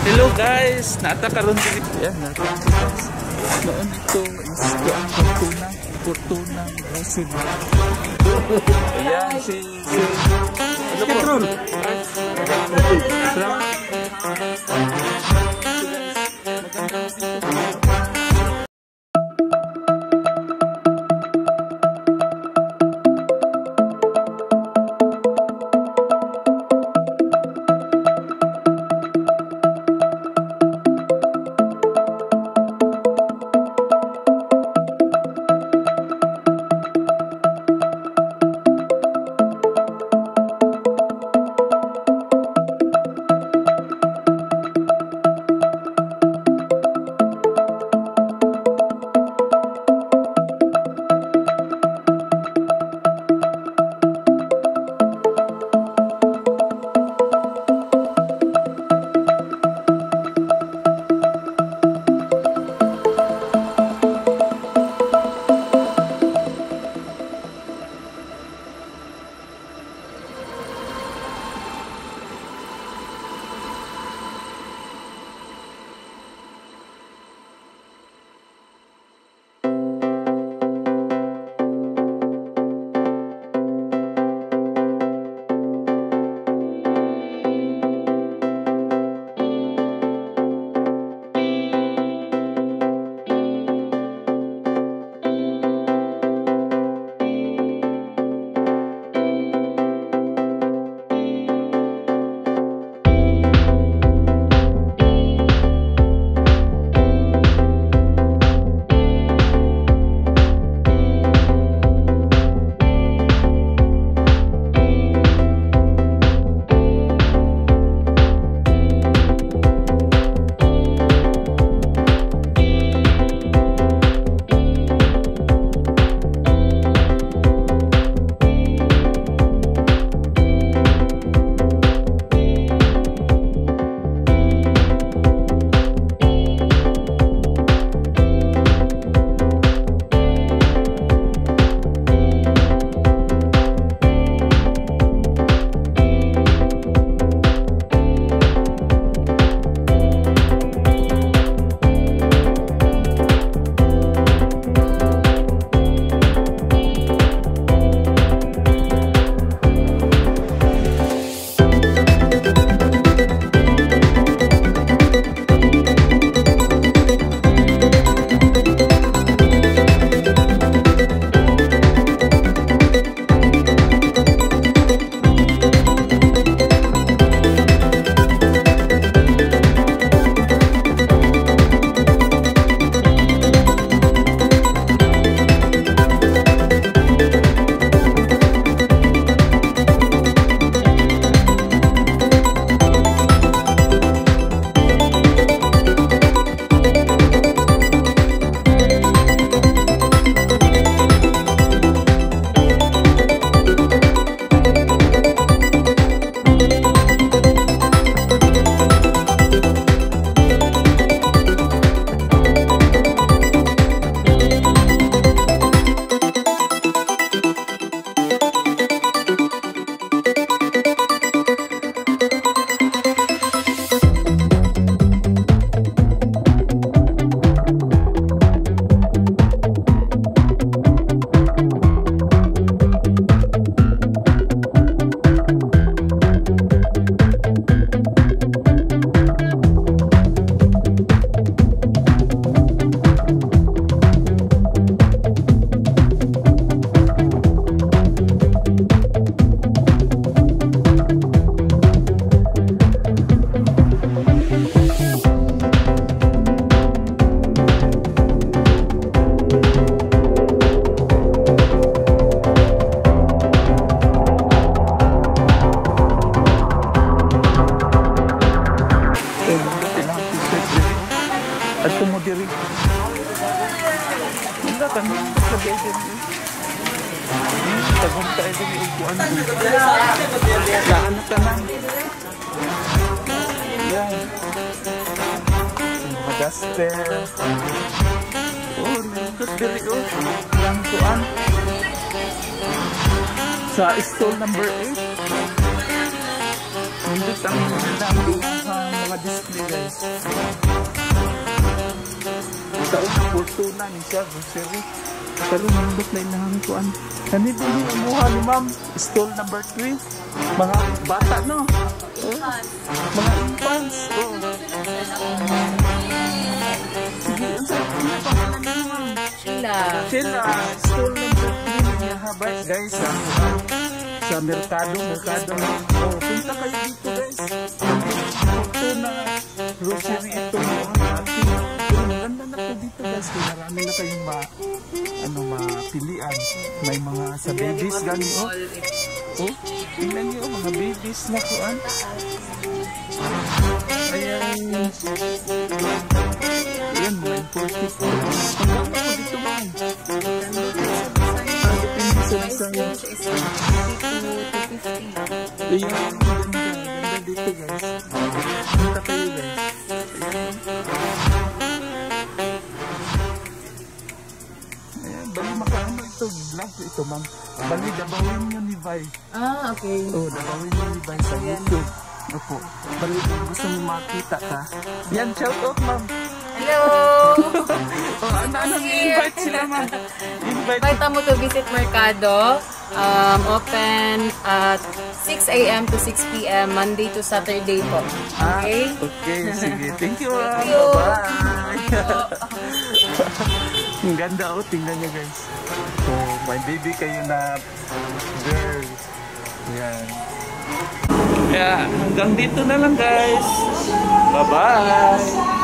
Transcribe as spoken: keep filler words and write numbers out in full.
Hello guys, nata karon dito. Yan, nata guys. Noon ito is ang Fortuna, Fortuna Brazil. Ayan si si Petrol. Salamat. taguntay din yung upuan ko. Saan ka na? Yan. Madaster. Oh, nandot diri o. Lang kuan. Sa stall number eight. Nandot ang nandang mga display guys. Sa unang Fortuna ni siya, grocery. Pero nandot na inahang kuan. Kanito yung umuha ni ma'am, stall number three. Mga bata, no? Oh, mga infants. Oh. Sige, ang sarap na pangalan niyo, ma'am. Sheila. Sheila, stall number three. Haba, guys, ah, sa merkado, merkado. Oh, punta kayo dito, guys. Fortuna grocery ito mo. Maganda na po dito, guys. Kaya marami na kayong ma, ano, mapilian. May mga sa babies gani, oh. Oh, tingnan niyo, mga babies na kuan. Ayan. Ayan, may forty po. Ang ganda po dito, ma'am. Ayan, ganda. Ganda dito, guys. Punta kayo, guys. Ayan. Ayan, bali makaano ito. Vlog ko ito, ma'am. Bali, dabawin nyo ni Vi. Ah, okay. Oo, oh, dabawin nyo ni Vi sa YouTube. Opo. Bali, kung gusto mo makita ka. Yan, shout out, ma'am. Hello! Oh, ano, ano, invite sila, ma'am. Invite. Invite mo to visit Mercado. Um, open at six A M to six P M Monday to Saturday po. Okay? Ah, okay, sige. Thank you, ma'am. Thank you. Bye-bye. Ang ganda, oh. Tingnan nyo, guys. So, may baby kayo na girl. Yan. Kaya, hanggang dito na lang, guys. Bye-bye.